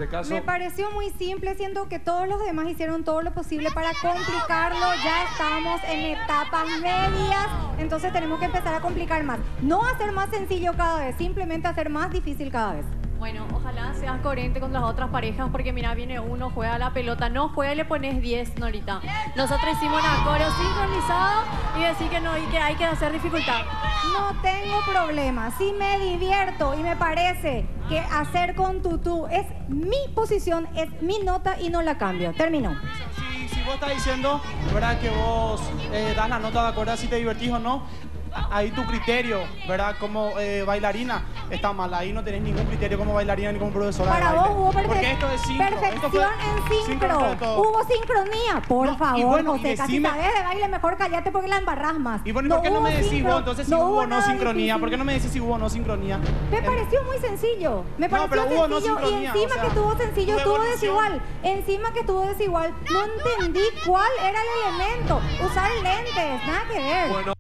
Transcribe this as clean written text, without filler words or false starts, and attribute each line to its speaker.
Speaker 1: caso...
Speaker 2: Me pareció muy simple, siento que todos los demás hicieron todo lo posible para complicarlo. Ya estamos en etapas medias, entonces tenemos que empezar a complicar más. No hacer más sencillo cada vez, simplemente hacer más difícil cada vez.
Speaker 3: Bueno, ojalá seas coherente con las otras parejas, porque mira, viene uno, juega la pelota, no juega y le pones 10, Norita. Nosotros hicimos un acorde sincronizado y decir que no, y que hay que hacer dificultad.
Speaker 2: No tengo problema, sí me divierto y me parece que hacer con tutú es mi posición, es mi nota y no la cambio. Termino.
Speaker 4: Si vos estás diciendo, ¿verdad? Que vos das la nota de acuerdo a si te divertís o no, ahí tu criterio, ¿verdad? Como bailarina está mal. Ahí no tenés ningún criterio como bailarina ni como profesora
Speaker 2: Para
Speaker 4: de baile.
Speaker 2: vos hubo
Speaker 4: Porque esto es sincro.
Speaker 2: perfección en sincro. Hubo sincronía. Por favor,
Speaker 4: bueno,
Speaker 2: José, casi
Speaker 4: decime...
Speaker 2: sabes de baile, mejor callate porque la embarrás más.
Speaker 4: Y bueno, ¿y por qué no me decís vos entonces si hubo o no sincronía?
Speaker 2: Difícil.
Speaker 4: ¿Por qué no me decís si hubo o no sincronía?
Speaker 2: Me pareció muy sencillo. Me pareció
Speaker 4: pero hubo no
Speaker 2: sencillo y
Speaker 4: sincronía,
Speaker 2: encima
Speaker 4: o sea,
Speaker 2: que estuvo sencillo,
Speaker 4: hubo
Speaker 2: estuvo
Speaker 4: evolución.
Speaker 2: desigual. Encima que estuvo desigual. No entendí cuál era el elemento. Usar lentes, nada que ver.
Speaker 1: Bueno.